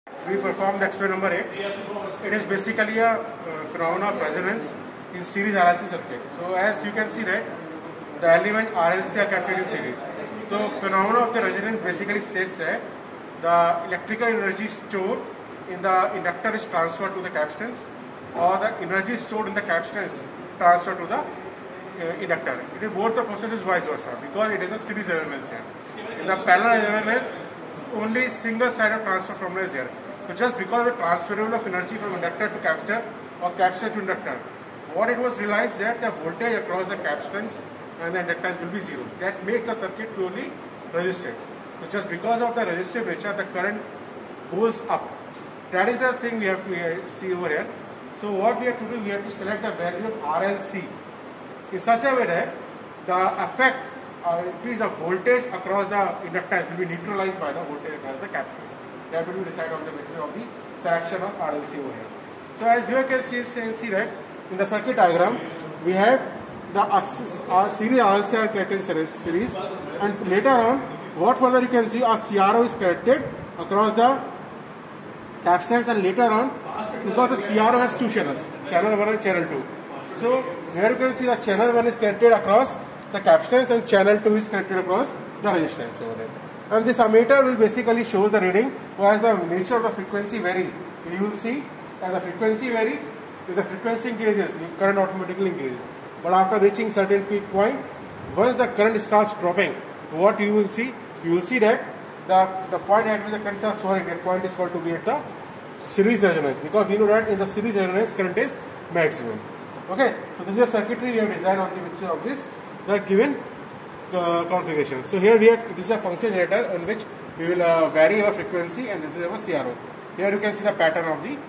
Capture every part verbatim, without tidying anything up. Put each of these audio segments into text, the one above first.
We performed experiment number eight. It is basically a uh, phenomenon of resonance in series R L C circuit. So as you can see that the element R L C are connected in series. So phenomenon of the resonance basically states that the electrical energy stored in the inductor is transferred to the capacitance, or the energy stored in the capacitance transferred to the uh, inductor. It is both the processes vice versa because it is a series resonance here. In the parallel resonance, only single side of transfer formula is here. So just because of the transferable of energy from inductor to capacitor or capacitor to inductor, what it was realized that the voltage across the capacitance and the inductance will be zero. That makes the circuit purely resistive. So just because of the resistive nature, the current goes up. That is the thing we have to see over here. So what we have to do, we have to select the value of R L C in such a way that the effect uh, increase of voltage across the inductance will be neutralized by the voltage across the capacitor. That will be decided on the basis of the selection of R L C over here. So as you can see, see that in the circuit diagram, we have the uh, series R L C are connected in series, and later on, what further you can see, a C R O is connected across the capacitance, and later on, because the C R O has two channels, channel one and channel two. So here you can see the channel one is connected across the capacitance and channel two is connected across the resistance over there. And this ammeter will basically show the reading, whereas the nature of the frequency varies. You will see as the frequency varies, if the frequency increases, the current automatically increases. But after reaching certain peak point, once the current starts dropping, what you will see, you will see that the, the point at which the current starts falling, that point is called to be at the series resonance, because we know that in the series resonance current is maximum. Okay, so this is a circuitry we have designed on the basis of this, the given uh, configuration. So here we have, this is a function generator on which we will uh, vary our frequency, and this is our C R O. Here you can see the pattern of the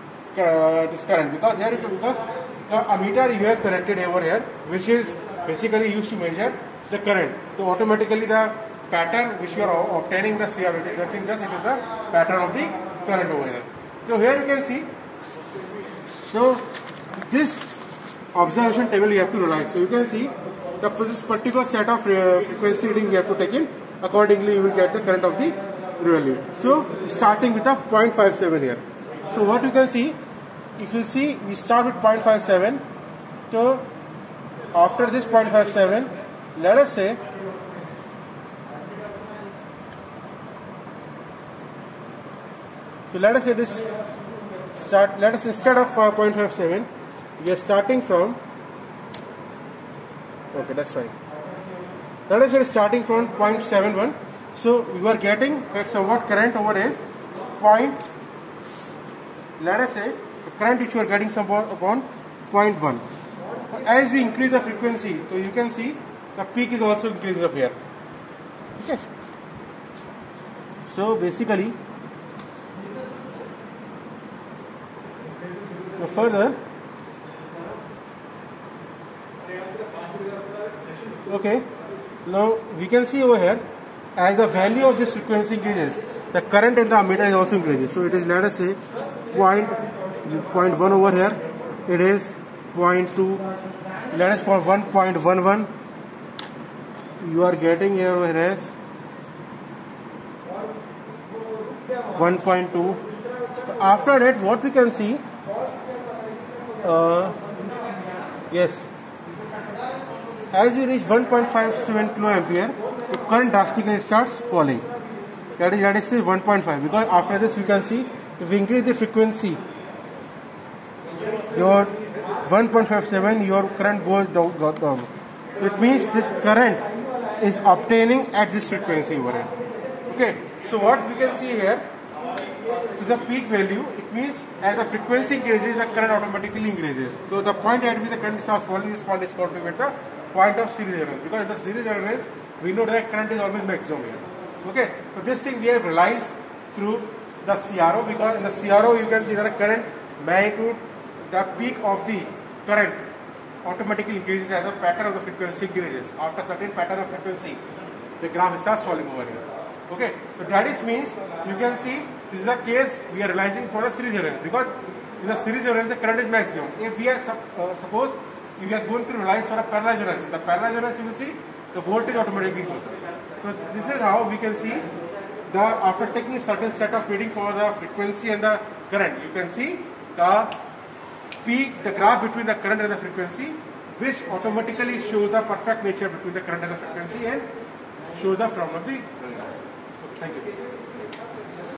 uh, this current, because here you can, because the ammeter you have connected over here, which is basically used to measure the current. So automatically the pattern which you are obtaining the C R O, it is nothing, just it is the pattern of the current over here. So here you can see, so this observation table you have to realize. So you can see the this particular set of uh, frequency reading we have to take in. Accordingly, you will get the current of the value. So starting with the zero point five seven here. So what you can see, if you see, we start with zero point five seven. So after this zero point five seven, let us say so let us say this start. Let us instead of uh, zero point five seven, we are starting from. Okay, that's right. Let us say starting from zero point seven one. So we are getting that somewhat current over is point. Let us say the current which you are getting somewhat upon zero point one. As we increase the frequency, so you can see the peak is also increasing up here. Okay. So basically, so further, okay, now we can see over here, as the value of this frequency increases, the current in the ammeter is also increases. So it is, let us say, point, point one over here, it is point two, let us for one point one one, you are getting here over here as one point two. After that, what we can see, uh, yes, as we reach one point five seven kilo ampere, the current drastically starts falling. That is, that is one point five, because after this we can see, if we increase the frequency, your one point five seven, your current goes down, goes down. It means this current is obtaining at this frequency over here. Okay, so what we can see here is a peak value. It means as the frequency increases, the current automatically increases. So the point at which the current starts falling, this point is called to be the point of series resonance, because in the series resonance we know that current is always maximum here. Okay, so this thing we have realized through the C R O, because in the C R O you can see that the current magnitude, the peak of the current automatically increases as the pattern of the frequency increases. After certain pattern of frequency, the graph starts falling over here. Okay, so that is means you can see this is the case we are realizing for a series resonance, because in the series resonance the current is maximum. If we are uh, suppose if we are going to realize for a parallel resonance, in the parallel resonance you will see the voltage automatically goes up. So this is how we can see the after taking certain set of reading for the frequency and the current, you can see the peak, the graph between the current and the frequency, which automatically shows the perfect nature between the current and the frequency and shows the phenomena of the resonance. Thank you.